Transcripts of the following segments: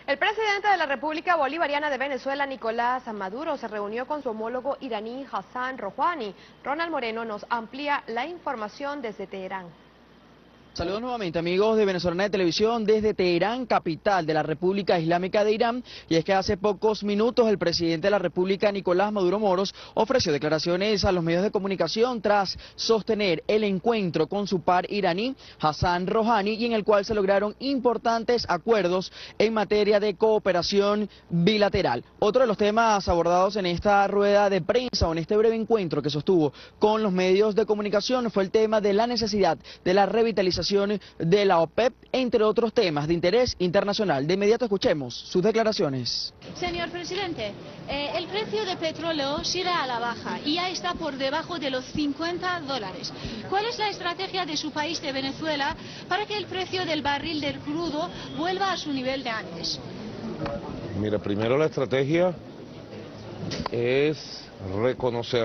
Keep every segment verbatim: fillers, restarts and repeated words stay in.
El presidente de la República Bolivariana de Venezuela, Nicolás Maduro, se reunió con su homólogo iraní Hassan Rouhani. Ronald Moreno nos amplía la información desde Teherán. Saludos nuevamente amigos de Venezolana de Televisión desde Teherán, capital de la República Islámica de Irán. Y es que hace pocos minutos el presidente de la República, Nicolás Maduro Moros, ofreció declaraciones a los medios de comunicación tras sostener el encuentro con su par iraní, Hassan Rouhani, y en el cual se lograron importantes acuerdos en materia de cooperación bilateral. Otro de los temas abordados en esta rueda de prensa o en este breve encuentro que sostuvo con los medios de comunicación fue el tema de la necesidad de la revitalización de la OPEP, entre otros temas de interés internacional. De inmediato escuchemos sus declaraciones. Señor presidente, eh, el precio del petróleo sigue a la baja y ya está por debajo de los cincuenta dólares. ¿Cuál es la estrategia de su país, de Venezuela, para que el precio del barril del crudo vuelva a su nivel de antes? Mira, primero la estrategia es reconocer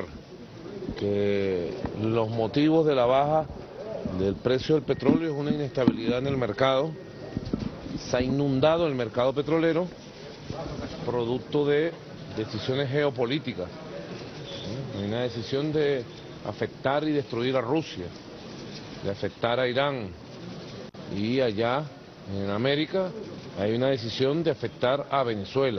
que los motivos de la baja del precio del petróleo es una inestabilidad en el mercado. Se ha inundado el mercado petrolero producto de decisiones geopolíticas. Hay una decisión de afectar y destruir a Rusia, de afectar a Irán, y allá en América hay una decisión de afectar a Venezuela,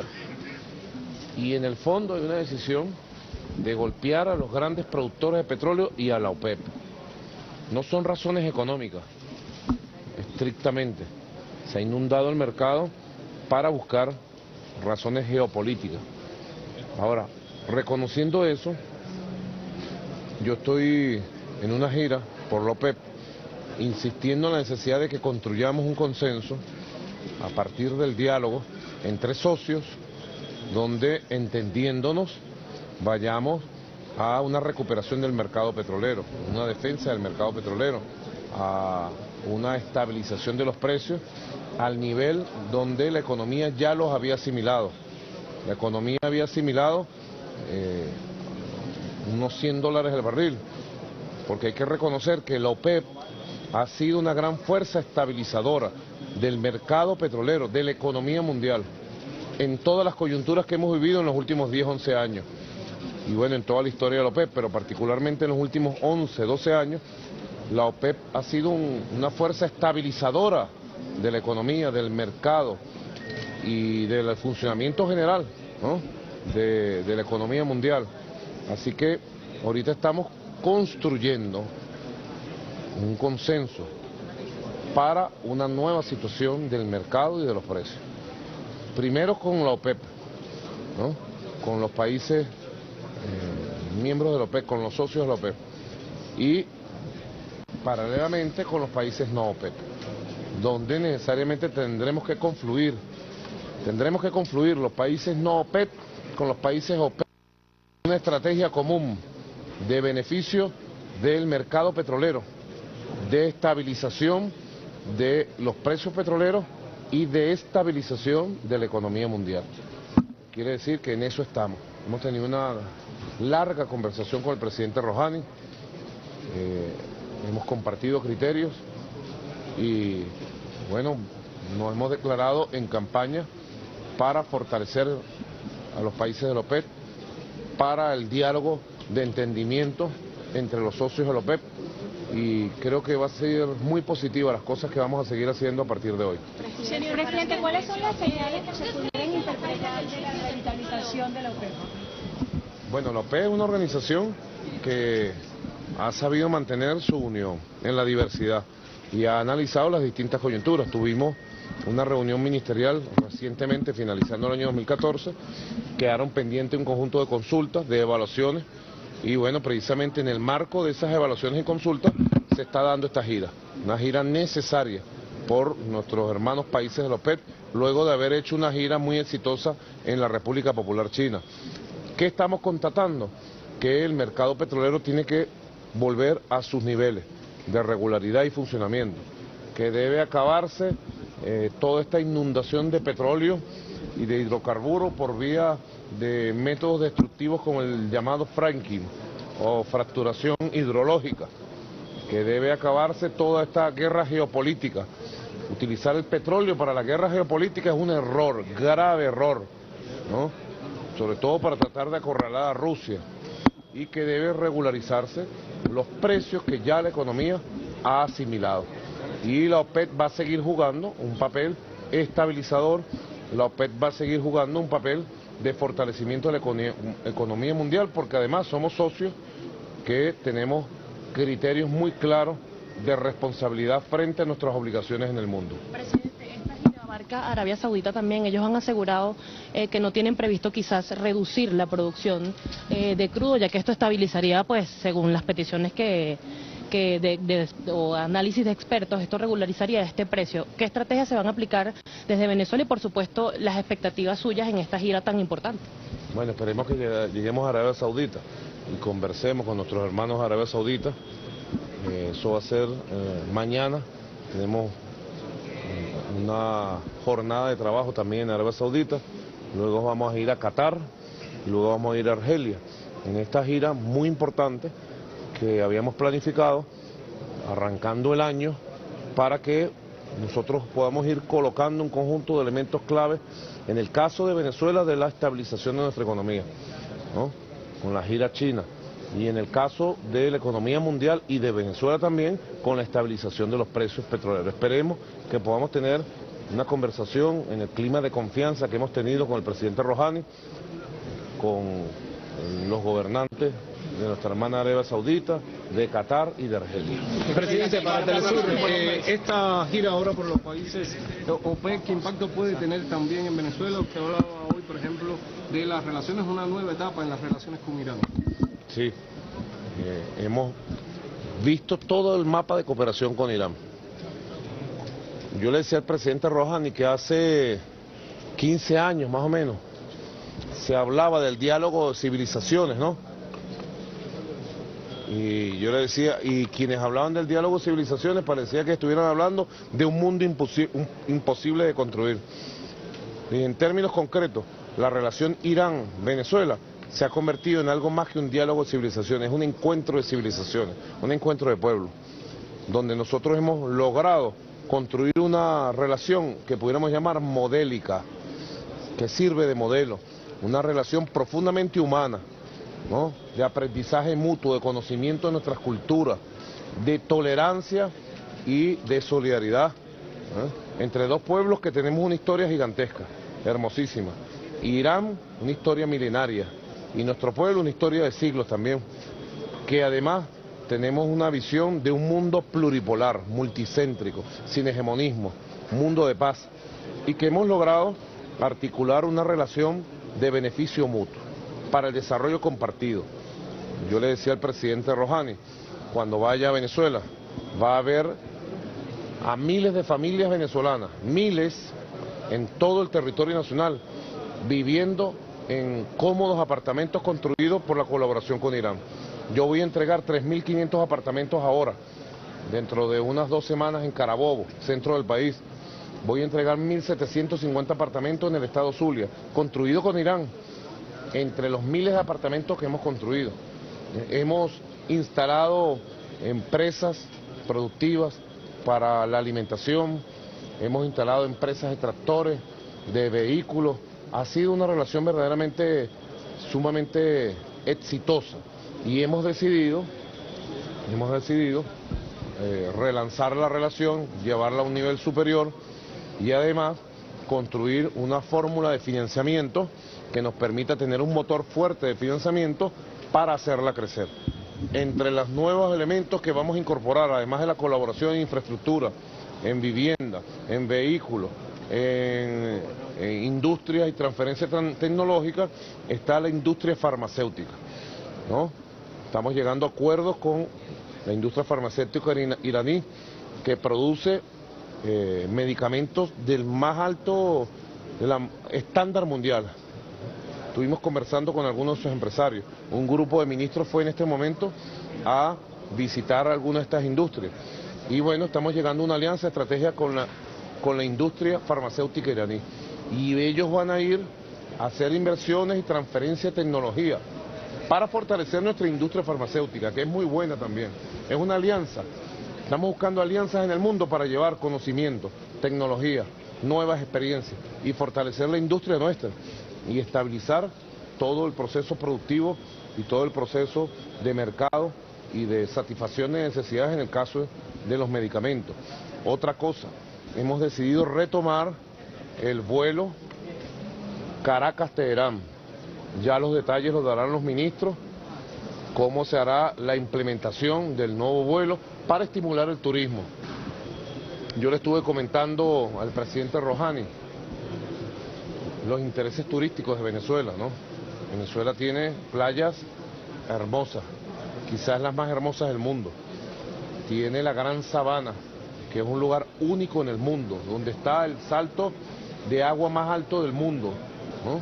y en el fondo hay una decisión de golpear a los grandes productores de petróleo y a la OPEP. No son razones económicas, estrictamente. Se ha inundado el mercado para buscar razones geopolíticas. Ahora, reconociendo eso, yo estoy en una gira por la OPEP, insistiendo en la necesidad de que construyamos un consenso a partir del diálogo entre socios, donde, entendiéndonos, vayamos a una recuperación del mercado petrolero, una defensa del mercado petrolero, a una estabilización de los precios al nivel donde la economía ya los había asimilado. La economía había asimilado eh, unos cien dólares el barril, porque hay que reconocer que la OPEP ha sido una gran fuerza estabilizadora del mercado petrolero, de la economía mundial, en todas las coyunturas que hemos vivido en los últimos diez, once años. Y bueno, en toda la historia de la OPEP, pero particularmente en los últimos once, doce años, la OPEP ha sido un, una fuerza estabilizadora de la economía, del mercado y del funcionamiento general, ¿no?, de, de la economía mundial. Así que ahorita estamos construyendo un consenso para una nueva situación del mercado y de los precios. Primero con la OPEP, ¿no?, con los países Eh, miembros de la OPEP, con los socios de la OPEP, y paralelamente con los países no OPEP, donde necesariamente tendremos que confluir, tendremos que confluir los países no OPEP con los países OPEP, una estrategia común de beneficio del mercado petrolero, de estabilización de los precios petroleros y de estabilización de la economía mundial. Quiere decir que en eso estamos. Hemos tenido una larga conversación con el presidente Rouhani, eh, hemos compartido criterios y, bueno, nos hemos declarado en campaña para fortalecer a los países de la OPEP, para el diálogo de entendimiento entre los socios de la OPEP, y creo que va a ser muy positiva las cosas que vamos a seguir haciendo a partir de hoy. Señor presidente, ¿cuáles son las señales que se pudieran interpretar de la revitalización de la OPEP? Bueno, la OPEP es una organización que ha sabido mantener su unión en la diversidad y ha analizado las distintas coyunturas. Tuvimos una reunión ministerial recientemente, finalizando el año dos mil catorce, quedaron pendientes un conjunto de consultas, de evaluaciones, y bueno, precisamente en el marco de esas evaluaciones y consultas se está dando esta gira, una gira necesaria por nuestros hermanos países de la OPEP, luego de haber hecho una gira muy exitosa en la República Popular China. ¿Qué estamos constatando? Que el mercado petrolero tiene que volver a sus niveles de regularidad y funcionamiento, que debe acabarse eh, toda esta inundación de petróleo y de hidrocarburos por vía de métodos destructivos como el llamado fracking o fracturación hidrológica, que debe acabarse toda esta guerra geopolítica Utilizar el petróleo para la guerra geopolítica es un error, grave error, ¿no? Sobre todo para tratar de acorralar a Rusia, y que debe regularizarse los precios que ya la economía ha asimilado. Y la OPEP va a seguir jugando un papel estabilizador, la OPEP va a seguir jugando un papel de fortalecimiento de la economía mundial, porque además somos socios que tenemos criterios muy claros de responsabilidad frente a nuestras obligaciones en el mundo. Presidente, esta gira abarca Arabia Saudita también. Ellos han asegurado eh, que no tienen previsto quizás reducir la producción eh, de crudo, ya que esto estabilizaría, pues, según las peticiones que, que de, de, o análisis de expertos, esto regularizaría este precio. ¿Qué estrategias se van a aplicar desde Venezuela y, por supuesto, las expectativas suyas en esta gira tan importante? Bueno, esperemos que lleguemos a Arabia Saudita y conversemos con nuestros hermanos de Arabia Saudita. Eh, eso va a ser eh, mañana. Tenemos eh, una jornada de trabajo también en Arabia Saudita. Luego vamos a ir a Qatar y luego vamos a ir a Argelia. En esta gira muy importante que habíamos planificado, arrancando el año, para que nosotros podamos ir colocando un conjunto de elementos claves, en el caso de Venezuela, de la estabilización de nuestra economía, ¿no? Con la gira china, y en el caso de la economía mundial y de Venezuela también, con la estabilización de los precios petroleros. Esperemos que podamos tener una conversación en el clima de confianza que hemos tenido con el presidente Rouhani, con los gobernantes de nuestra hermana Arabia Saudita, de Qatar y de Argelia. Presidente, para Telesur, eh, esta gira ahora por los países OPEC, ¿qué impacto puede tener también en Venezuela? Usted hablaba hoy, por ejemplo, de las relaciones, una nueva etapa en las relaciones con Irán. Sí, eh, hemos visto todo el mapa de cooperación con Irán. Yo le decía al presidente Rouhani que hace quince años más o menos se hablaba del diálogo de civilizaciones, ¿no? Y yo le decía, y quienes hablaban del diálogo de civilizaciones parecía que estuvieran hablando de un mundo imposi un, imposible de construir. Y en términos concretos, la relación Irán-Venezuela se ha convertido en algo más que un diálogo de civilizaciones, es un encuentro de civilizaciones, un encuentro de pueblos, donde nosotros hemos logrado construir una relación que pudiéramos llamar modélica, que sirve de modelo, una relación profundamente humana, ¿no? De aprendizaje mutuo, de conocimiento de nuestras culturas, de tolerancia y de solidaridad, ¿eh? Entre dos pueblos que tenemos una historia gigantesca, hermosísima. Irán, una historia milenaria, y nuestro pueblo una historia de siglos también, que además tenemos una visión de un mundo pluripolar, multicéntrico, sin hegemonismo, mundo de paz, y que hemos logrado articular una relación de beneficio mutuo para el desarrollo compartido. Yo le decía al presidente Rouhani, cuando vaya a Venezuela, va a ver a miles de familias venezolanas, miles en todo el territorio nacional, viviendo en cómodos apartamentos construidos por la colaboración con Irán. Yo voy a entregar tres mil quinientos apartamentos ahora, dentro de unas dos semanas en Carabobo, centro del país. Voy a entregar mil setecientos cincuenta apartamentos en el estado Zulia, construidos con Irán, entre los miles de apartamentos que hemos construido. Hemos instalado empresas productivas para la alimentación, hemos instalado empresas de tractores, de vehículos. Ha sido una relación verdaderamente sumamente exitosa y hemos decidido, hemos decidido eh, relanzar la relación, llevarla a un nivel superior y además construir una fórmula de financiamiento que nos permita tener un motor fuerte de financiamiento para hacerla crecer. Entre los nuevos elementos que vamos a incorporar, además de la colaboración en infraestructura, en vivienda, en vehículos, en, en industria y transferencia tecnológica, está la industria farmacéutica, ¿no? Estamos llegando a acuerdos con la industria farmacéutica iraní, que produce eh, medicamentos del más alto de la, estándar mundial. Estuvimos conversando con algunos de sus empresarios. Un grupo de ministros fue en este momento a visitar algunas de estas industrias. Y bueno, estamos llegando a una alianza estratégica con la, con la industria farmacéutica iraní. Y ellos van a ir a hacer inversiones y transferencia de tecnología para fortalecer nuestra industria farmacéutica, que es muy buena también. Es una alianza. Estamos buscando alianzas en el mundo para llevar conocimiento, tecnología, nuevas experiencias y fortalecer la industria nuestra y estabilizar todo el proceso productivo y todo el proceso de mercado y de satisfacción de necesidades en el caso de los medicamentos. Otra cosa, hemos decidido retomar el vuelo Caracas-Teherán. Ya los detalles los darán los ministros, cómo se hará la implementación del nuevo vuelo para estimular el turismo. Yo le estuve comentando al presidente Rouhani los intereses turísticos de Venezuela, ¿no? Venezuela tiene playas hermosas, quizás las más hermosas del mundo. Tiene la Gran Sabana, que es un lugar único en el mundo, donde está el salto de agua más alto del mundo, ¿no?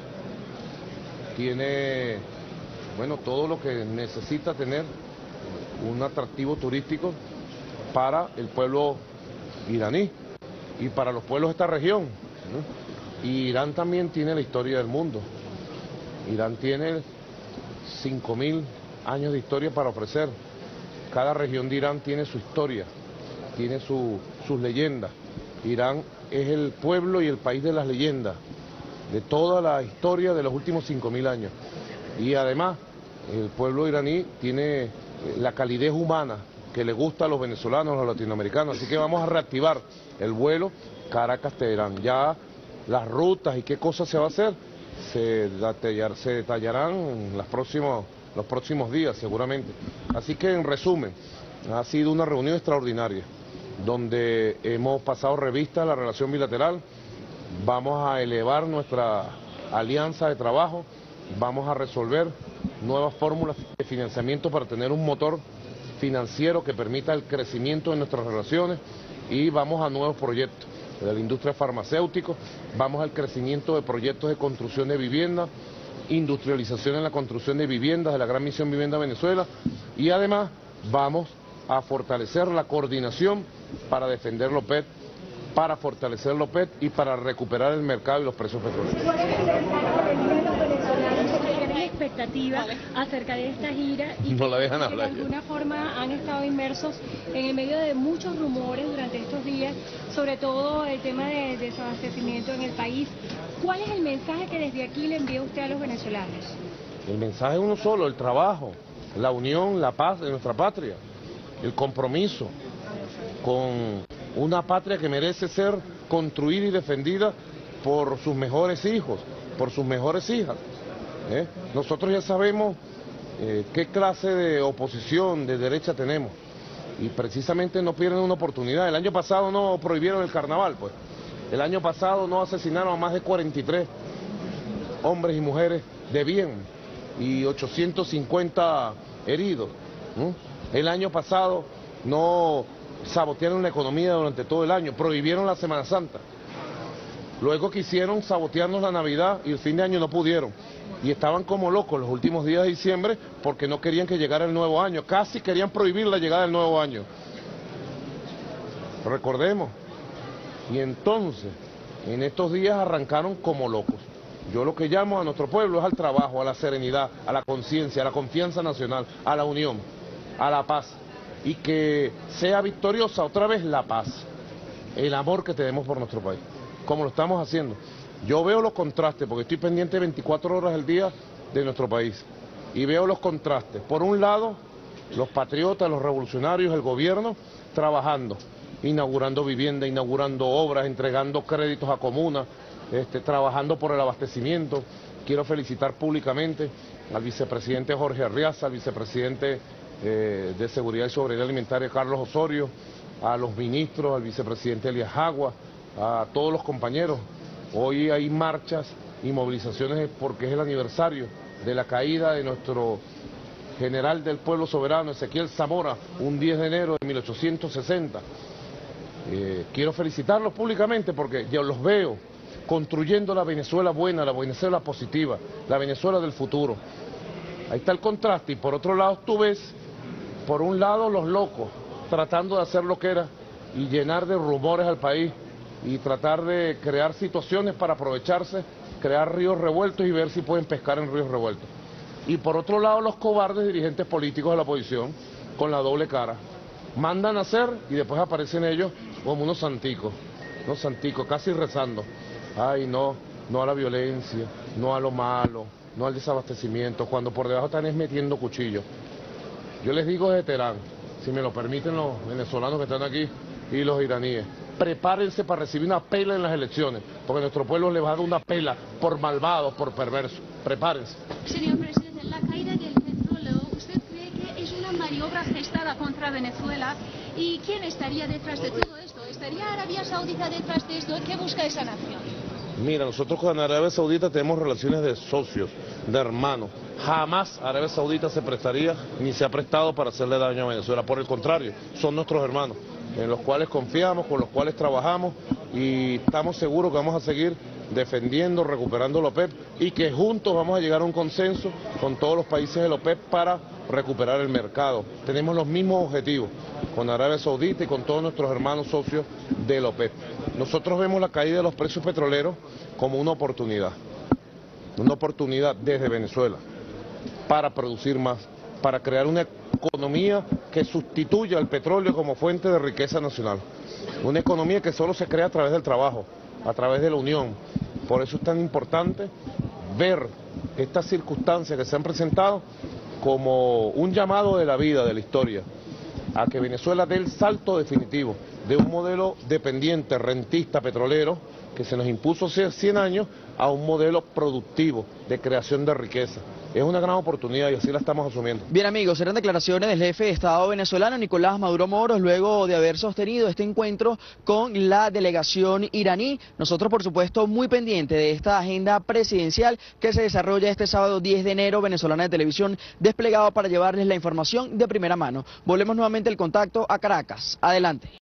Tiene, bueno, todo lo que necesita tener un atractivo turístico para el pueblo iraní y para los pueblos de esta región, ¿no? Y Irán también tiene la historia del mundo. Irán tiene cinco mil años de historia para ofrecer. Cada región de Irán tiene su historia, tiene su, sus leyendas. Irán es el pueblo y el país de las leyendas, de toda la historia de los últimos cinco mil años. Y además, el pueblo iraní tiene la calidez humana que le gusta a los venezolanos, a los latinoamericanos. Así que vamos a reactivar el vuelo Caracas-Teherán. Ya las rutas y qué cosas se va a hacer se, detallar, se detallarán en los próximos, los próximos días seguramente. Así que en resumen, ha sido una reunión extraordinaria donde hemos pasado revista a la relación bilateral, vamos a elevar nuestra alianza de trabajo, vamos a resolver nuevas fórmulas de financiamiento para tener un motor financiero que permita el crecimiento de nuestras relaciones y vamos a nuevos proyectos de la industria farmacéutica, vamos al crecimiento de proyectos de construcción de vivienda, industrialización en la construcción de viviendas de la Gran Misión Vivienda Venezuela y además vamos a fortalecer la coordinación para defender los P E T, para fortalecer los P E T y para recuperar el mercado y los precios petroleros. ¿Qué expectativa acerca de esta gira? Y no la dejan hablar. De alguna forma han estado inmersos en el medio de muchos rumores durante estos días, sobre todo el tema de desabastecimiento en el país. ¿Cuál es el mensaje que desde aquí le envía usted a los venezolanos? El mensaje es uno solo, el trabajo, la unión, la paz de nuestra patria, el compromiso con una patria que merece ser construida y defendida por sus mejores hijos, por sus mejores hijas. ¿eh? Nosotros ya sabemos eh, qué clase de oposición de derecha tenemos y precisamente no pierden una oportunidad. El año pasado no prohibieron el carnaval, pues. El año pasado no asesinaron a más de cuarenta y tres hombres y mujeres de bien y ochocientos cincuenta heridos. ¿no? El año pasado no sabotearon la economía durante todo el año, prohibieron la Semana Santa. Luego quisieron sabotearnos la Navidad y el fin de año no pudieron. Y estaban como locos los últimos días de diciembre porque no querían que llegara el nuevo año. Casi querían prohibir la llegada del nuevo año. Recordemos. Y entonces, en estos días arrancaron como locos. Yo lo que llamo a nuestro pueblo es al trabajo, a la serenidad, a la conciencia, a la confianza nacional, a la unión, a la paz. Y que sea victoriosa otra vez la paz, el amor que tenemos por nuestro país, como lo estamos haciendo. Yo veo los contrastes, porque estoy pendiente veinticuatro horas al día de nuestro país, y veo los contrastes. Por un lado, los patriotas, los revolucionarios, el gobierno, trabajando, inaugurando vivienda, inaugurando obras, entregando créditos a comunas, este, trabajando por el abastecimiento. Quiero felicitar públicamente al vicepresidente Jorge Arriaza, al vicepresidente eh, de Seguridad y Soberanía Alimentaria Carlos Osorio, a los ministros, al vicepresidente Elías Jagua, a todos los compañeros. Hoy hay marchas y movilizaciones porque es el aniversario de la caída de nuestro general del pueblo soberano, Ezequiel Zamora, un diez de enero de mil ochocientos sesenta. Eh, quiero felicitarlos públicamente porque yo los veo construyendo la Venezuela buena, la Venezuela positiva, la Venezuela del futuro. Ahí está el contraste y por otro lado tú ves, por un lado los locos tratando de hacer lo que era y llenar de rumores al país y tratar de crear situaciones para aprovecharse, crear ríos revueltos y ver si pueden pescar en ríos revueltos. Y por otro lado los cobardes dirigentes políticos de la oposición con la doble cara. Mandan a hacer y después aparecen ellos como unos santicos. no santico, casi rezando. Ay, no, no a la violencia, no a lo malo, no al desabastecimiento, cuando por debajo están es metiendo cuchillos. Yo les digo desde Teherán, si me lo permiten los venezolanos que están aquí y los iraníes, prepárense para recibir una pela en las elecciones, porque nuestro pueblo les va a dar una pela por malvados, por perversos. Prepárense. Señor presidente, la caída del petróleo, ¿usted cree que es una maniobra gestada contra Venezuela? ¿Y quién estaría detrás de todo esto? ¿Estaría Arabia Saudita detrás de esto? ¿Qué busca esa nación? Mira, nosotros con Arabia Saudita tenemos relaciones de socios, de hermanos. Jamás Arabia Saudita se prestaría ni se ha prestado para hacerle daño a Venezuela. Por el contrario, son nuestros hermanos, en los cuales confiamos, con los cuales trabajamos y estamos seguros que vamos a seguir defendiendo, recuperando la OPEP y que juntos vamos a llegar a un consenso con todos los países de la OPEP para recuperar el mercado. Tenemos los mismos objetivos con Arabia Saudita y con todos nuestros hermanos socios de la OPEP. Nosotros vemos la caída de los precios petroleros como una oportunidad, una oportunidad desde Venezuela para producir más, para crear una economía que sustituya al petróleo como fuente de riqueza nacional. Una economía que solo se crea a través del trabajo, a través de la unión. Por eso es tan importante ver estas circunstancias que se han presentado como un llamado de la vida, de la historia, a que Venezuela dé el salto definitivo de un modelo dependiente, rentista, petrolero, que se nos impuso hace cien años, a un modelo productivo de creación de riqueza. Es una gran oportunidad y así la estamos asumiendo. Bien amigos, eran declaraciones del jefe de Estado venezolano Nicolás Maduro Moros luego de haber sostenido este encuentro con la delegación iraní. Nosotros por supuesto muy pendientes de esta agenda presidencial que se desarrolla este sábado diez de enero, Venezolana de Televisión desplegado para llevarles la información de primera mano. Volvemos nuevamente el contacto a Caracas. Adelante.